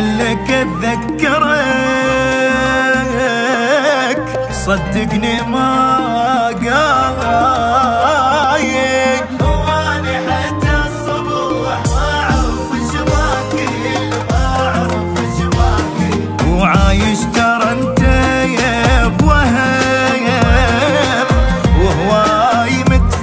قال لك اتذكرك صدقني ما قايل، واني حتى الصبح ما اعرف شباكي، ما اعرف شباكي، وعايش ترى انت يا بوهب وهواي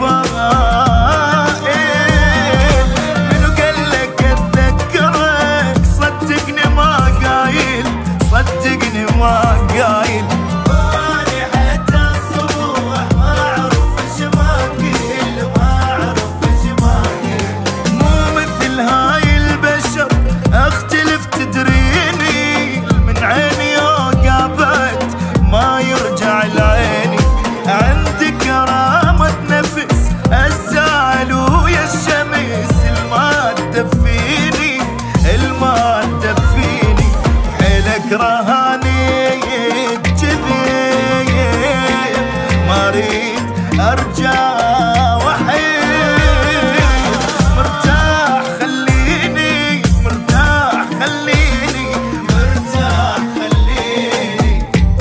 متفائل. منو قال لك اتذكرك صدقني ما قايل، صدقني ما قايل، واني حتى الصبح ما اعرف شباكي، ما اعرف شباكي. مو مثل هاي البشر اختلف تدريني، من عيني وقابت ما يرجع لعيني، عندي كرامة نفس الزعل ويا الشمس، الما تدفيني، الما تدفيني، حيلك رهاني جذي ما اريد ارجع وحيد، مرتاح خليني، مرتاح خليني، مرتاح خليني.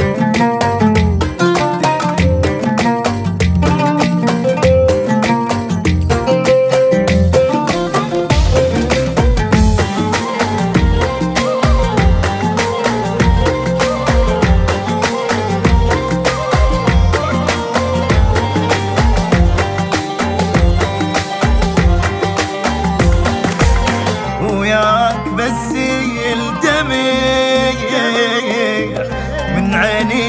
وياك بس الدمع من عيني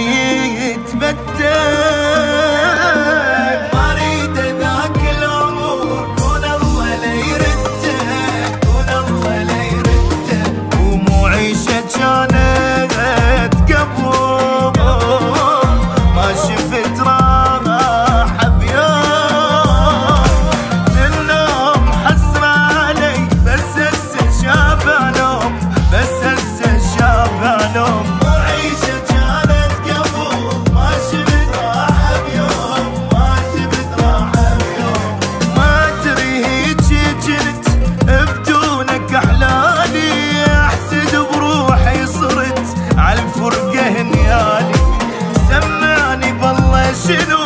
يتبدل، ما اريد ذاك العمر كون الله لا يرده، كون الله لا يرده، ومو عيشة كانت قبل ما شفت راحة بيوم، للنوم حسرة علي بس هسه شابع نوم، بس هسه شابع نوم، وعيشة كانت قبل ما شفت راحة بيوم، ما شفت راحة بيوم، ما ادري هيجي جنت بدونك احلالي، احسد بروحي صرت عالفرقة هنيالي، سمعني بالله شنو